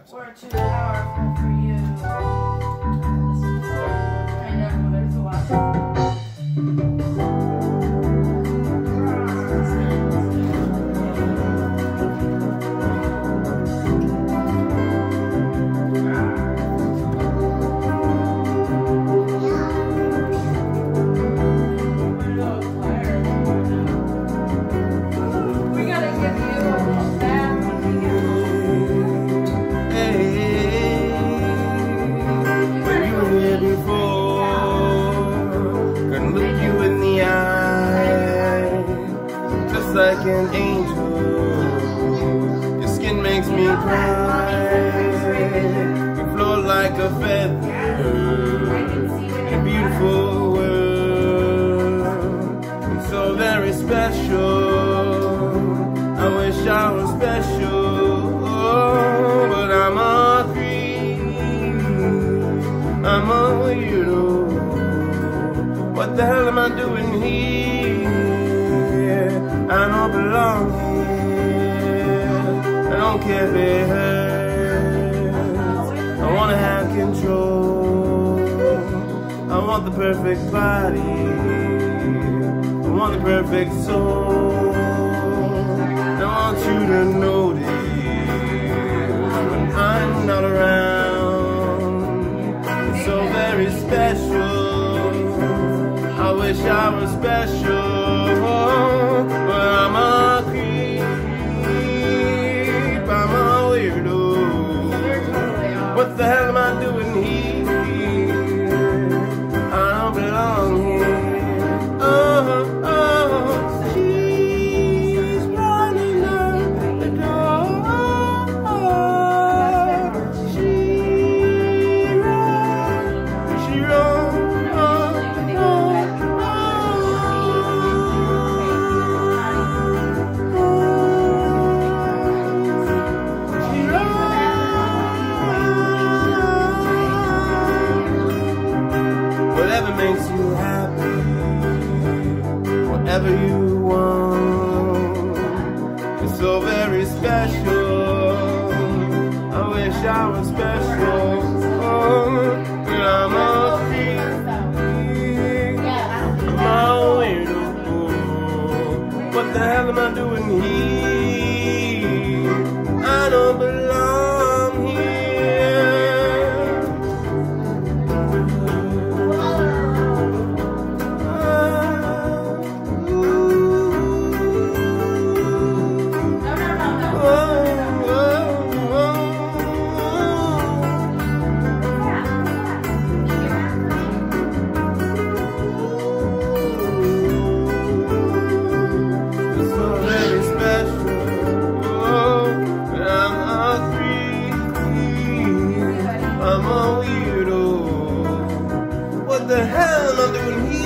We're too powerful for you. I know, there's a lot. Like an angel, your skin makes me cry. You float like a feather in a beautiful world. You're so very special. I wish I was special, but I'm a creep. I'm a weirdo. What the hell am I doing here? I don't belong here. I don't care if it hurts. I wanna have control. I want the perfect body. I want the perfect soul. I want you to notice when I'm not around. It's so very special. I wish I was special. I'm a creep, I'm a weirdo. What the hell am I doing here? I don't belong here. Oh, she's running out the door. She runs. Whatever makes you happy, whatever you want, it's so very special. I wish I was special, but I'm a freak, I'm a weirdo. What the hell am I doing here? I don't belong here. I'm a weirdo. What the hell am I doing here?